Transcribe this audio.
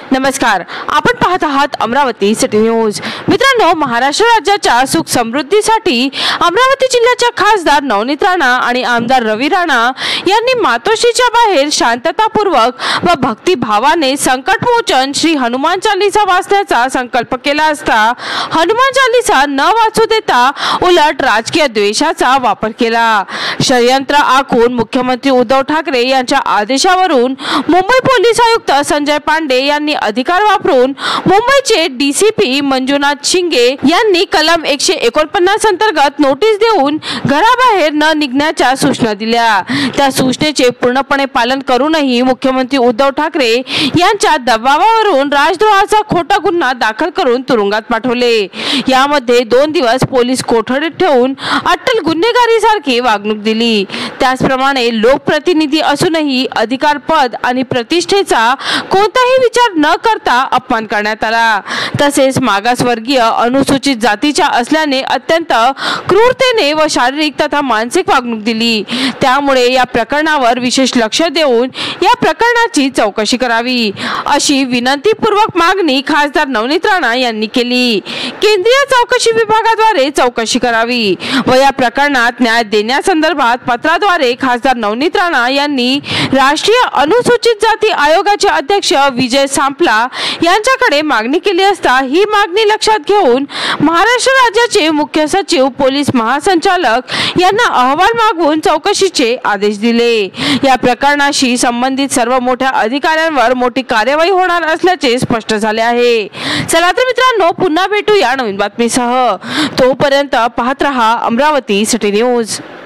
नमस्कार, आपण पाहत आहात अमरावती सिटी न्यूज। मित्रांनो, महाराष्ट्र राज्याच्या सुख समृद्धीसाठी अमरावती जिल्ह्याच्या खासदार नवनीत राणा आणि आमदार रवी राणा यांनी मातोश्रीच्या बाहेर शांततापूर्वक व भक्तिभावाने संकटमोचन श्री हनुमान चालीसा वाचण्याचा संकल्प केला असता हनुमान चालीसा न वाचू देता उलट राजकीय द्वेषाचा वापर केला। षडयंत्र आखून मुख्यमंत्री उद्धव ठाकरे यांच्या आदेशावरून मुंबई पोलीस आयुक्त संजय पांडे यांनी अधिकार वापरून मुंबईचे डीसीपी मंजुनाथ शिंगे यांनी कलम 149 अंतर्गत नोटीस देऊन घराबाहेर न निघण्याच्या सूचना दिल्या। त्या सूचनेचे पूर्णपणे पालन करूनही मुख्यमंत्री उद्धव ठाकरे यांच्या दबावावरून राजद्रोहाचा खोटा गुन्हा दाखल करून तुरुंगात पाठवले। यामध्ये 2 दिवस पोलीस कोठडीत ठेवून अट्टल गुन्हेगारीसारखी वागणूक दिली। त्याचप्रमाणे लोकप्रतिनिधी असूनही अधिकार, पद आणि प्रतिष्ठेचा कोणताही विचार न करता अपमान करण्यात आला। तसेच मागासवर्गीय अनुसूचित जातीच्या असल्याने अत्यंत क्रूरतेने व शारीरिक तथा मानसिक वागणूक दिली। त्यामुळे या प्रकरणावर विशेष लक्ष देऊन या प्रकरणाची चौकशी करावी अशी विनंतीपूर्वक मागणी खासदार नवनीत राणा यांनी केली। केंद्रीय चौकशी विभागाद्वारे चौकशी करावी व या प्रकरणात न्याय देण्यासंदर्भात पत्राद्वारे खासदार नवनीत राणा यांनी राष्ट्रीय अनुसूचित जाती आयोगाचे अध्यक्ष विजय सांपला यांच्याकडे मागणी केली असता ही मागणी लक्षात घेऊन महाराष्ट्र राज्याचे मुख्य सचिव पोलीस महासंचालक यांना अहवाल मागवून चौकशीचे आदेश दिले। या प्रकरणाशी संबंधित सर्व मोठ्या अधिकाऱ्यांवर मोठी कार्यवाही होणार असल्याचे स्पष्ट झाले आहे। चला तर मित्रांनो, पुन्हा भेटूया नवीन बातमीसह। तोपर्यंत पाहत रहा अमरावती सिटी न्यूज।